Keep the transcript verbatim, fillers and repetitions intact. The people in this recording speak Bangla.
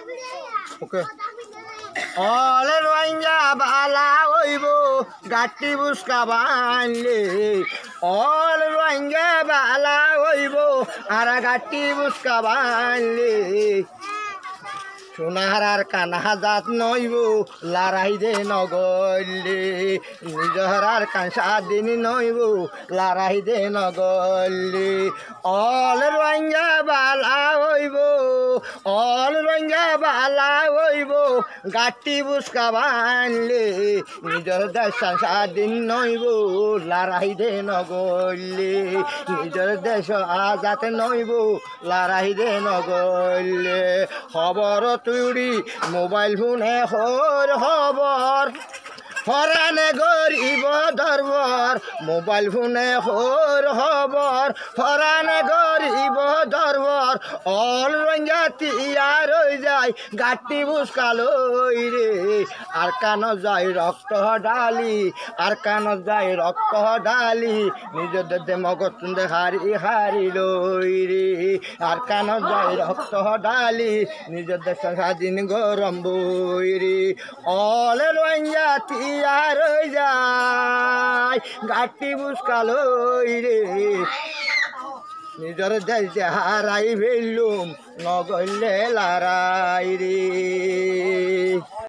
ওকে অলে রোহিঙ্গা বালা হইব গাটি বুসকা বানলে অল রোহিঙ্গা বালা হইব আর গাটি বুসকা বানলে সোনার আর কানা জাত নইব লারাই দে নগলে নিজর আর কাঁসা দিন নইব লারাই দে নগলে অল রোহিঙ্গা বালা হইব অল রোহিঙ্গা বালা হইব গাটি বুসকা বানলে নিজর দেশ দিন নইব লারাই দে নগলে নিজর দেশ আজাত নইব লারাই দে নগলে খবর তুড়ি মোবাইল ফোনে হর খবর হরানে গরিব দরবার মোবাইল ফোনে হর খবর হরানে গরিব দরবার অল রোহিঙ্গা তিয়ার হয়ে যায় গাটি বুসকালই রে আর কান যায় রক্ত ডালি আর কান যায় রক্ত ডালি নিজের দে মগজ হারি হারি লই রে আর কান যায় রক্ত ডালি নিজের দেশ স্বাধীন গরম বই রে অল রোহিঙ্গা তিয়ার হয়ে যায় গাটি বুসকালই রে নিজের দেশ হারাই ফেললুম নগলে লারাই রে।